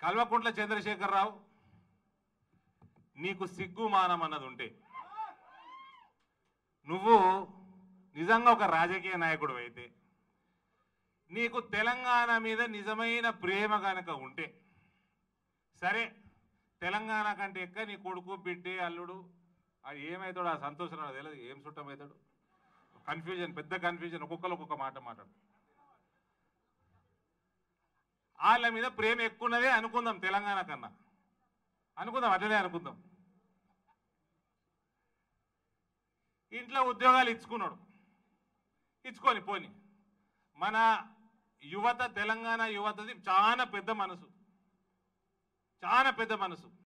కల్వకుంట్ల చంద్రశేఖరరావు, నీకు సిగ్గు మానం అన్నది ఉంటే నువ్వు నిజంగా ఒక రాజకీయ నాయకుడు అయితే, నీకు తెలంగాణ మీద నిజమైన ప్రేమ కనుక ఉంటే సరే, తెలంగాణ కంటే ఎక్క నీ కొడుకు బిడ్డే అల్లుడు అది ఏమవుతాడు ఆ సంతోషం తెలియదు, ఏం చుట్టమవుతాడు, కన్ఫ్యూజన్, పెద్ద కన్ఫ్యూజన్, ఒక్కొక్కరు ఒక్కొక్క మాట మాట్లాడు. వాళ్ళ మీద ప్రేమ ఎక్కున్నదే అనుకుందాం, తెలంగాణ కన్నా అనుకుందాం, అట్లనే అనుకుందాం. ఇంట్లో ఉద్యోగాలు ఇచ్చుకున్నాడు, ఇచ్చుకొని పోని. మన యువత, తెలంగాణ యువతది చాలా పెద్ద మనసు, చాలా పెద్ద మనసు.